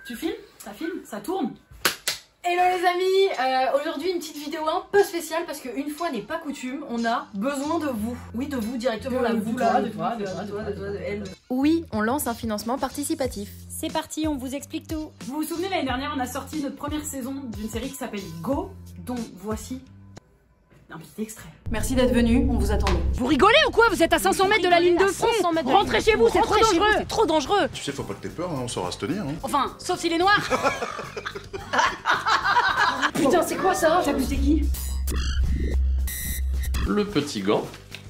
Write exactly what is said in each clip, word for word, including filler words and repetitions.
Tu filmes? Ça filme? Ça tourne? Hello les amis, euh, aujourd'hui une petite vidéo un peu spéciale parce qu'une fois n'est pas coutume, on a besoin de vous. Oui, de vous directement, là, vous là, de toi, de toi, de toi, de toi, de elle. Oui, on lance un financement participatif. C'est parti, on vous explique tout. Vous vous souvenez, l'année dernière, on a sorti notre première saison d'une série qui s'appelle Go, dont voici un petit extrait. Merci d'être venu, on vous attendait. Vous rigolez ou quoi? Vous êtes à cinq cents mètres de la ligne de front. Rentrez chez vous, c'est trop dangereux. C'est trop dangereux. Tu sais, faut pas que t'aies peur, hein, on saura se tenir. Hein. Enfin, sauf s'il est noir. Putain, c'est quoi ça? T'as c'est qui? Le petit gant.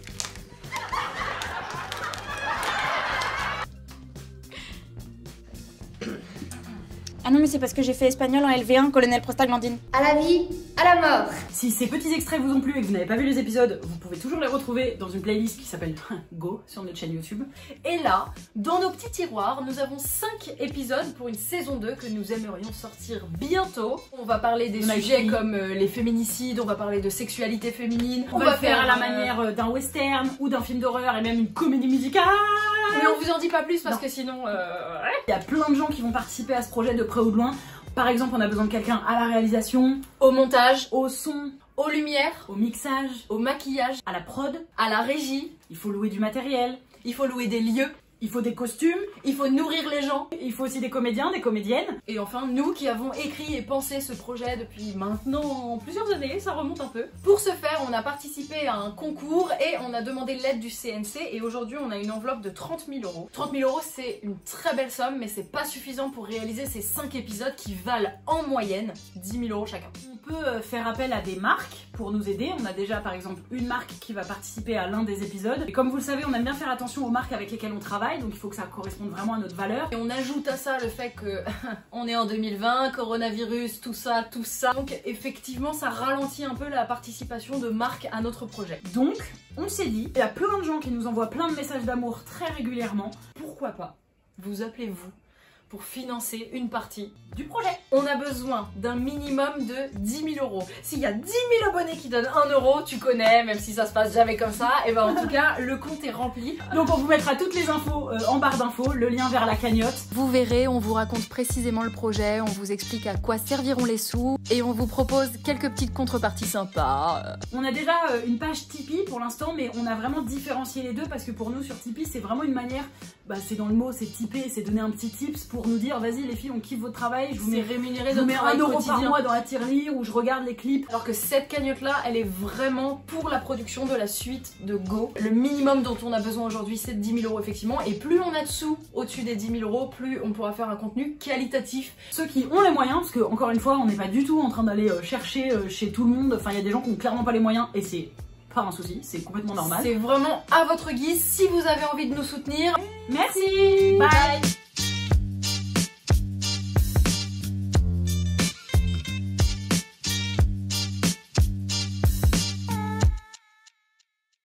Ah non mais c'est parce que j'ai fait espagnol en L V un, colonel prostaglandine. À la vie, à la mort. Si ces petits extraits vous ont plu et que vous n'avez pas vu les épisodes, vous pouvez toujours les retrouver dans une playlist qui s'appelle Go sur notre chaîne YouTube. Et là, dans nos petits tiroirs, nous avons cinq épisodes pour une saison deux que nous aimerions sortir bientôt. On va parler des sujets comme euh, les féminicides, on va parler de sexualité féminine, on, on va, va faire à la euh... manière d'un western ou d'un film d'horreur et même une comédie musicale. Mais on vous en dit pas plus parce non. que sinon, euh, ouais. Il y a plein de gens qui vont participer à ce projet de près ou de loin. Par exemple, on a besoin de quelqu'un à la réalisation, au montage, au son, aux lumières, au mixage, au maquillage, à la prod, à la régie. Il faut louer du matériel, il faut louer des lieux, il faut des costumes, il faut nourrir les gens, il faut aussi des comédiens, des comédiennes. Et enfin, nous qui avons écrit et pensé ce projet depuis maintenant plusieurs années, ça remonte un peu. Pour ce faire, on a participé à un concours et on a demandé l'aide du C N C et aujourd'hui on a une enveloppe de trente mille euros. trente mille euros, c'est une très belle somme, mais c'est pas suffisant pour réaliser ces cinq épisodes qui valent en moyenne dix mille euros chacun. On peut faire appel à des marques pour nous aider. On a déjà par exemple une marque qui va participer à l'un des épisodes. Et comme vous le savez, on aime bien faire attention aux marques avec lesquelles on travaille. Donc il faut que ça corresponde vraiment à notre valeur. Et on ajoute à ça le fait que on est en deux mille vingt, coronavirus, tout ça, tout ça. Donc effectivement ça ralentit un peu la participation de marques à notre projet. Donc on s'est dit, il y a plein de gens qui nous envoient plein de messages d'amour très régulièrement. Pourquoi pas vous appelez vous pour financer une partie du projet. On a besoin d'un minimum de dix mille euros. S'il y a dix mille abonnés qui donnent un euro, tu connais, même si ça se passe jamais comme ça, et ben en tout cas, le compte est rempli. Donc on vous mettra toutes les infos euh, en barre d'infos, le lien vers la cagnotte. Vous verrez, on vous raconte précisément le projet, on vous explique à quoi serviront les sous, et on vous propose quelques petites contreparties sympas. On a déjà euh, une page Tipeee pour l'instant, mais on a vraiment différencié les deux parce que pour nous sur Tipeee, c'est vraiment une manière, bah c'est dans le mot, c'est tiper, c'est donner un petit tips pour nous dire vas-y les filles on kiffe votre travail, je vous mets rémunéré de un euro par mois dans la tirelire où je regarde les clips. Alors que cette cagnotte là elle est vraiment pour la production de la suite de Go. Le minimum dont on a besoin aujourd'hui c'est de dix mille euros effectivement, et plus on a de sous au-dessus des dix mille euros, plus on pourra faire un contenu qualitatif. Ceux qui ont les moyens, parce que encore une fois on n'est pas du tout en train d'aller chercher chez tout le monde, enfin il y a des gens qui ont clairement pas les moyens et c'est pas un souci, c'est complètement normal. C'est vraiment à votre guise si vous avez envie de nous soutenir. Merci, bye.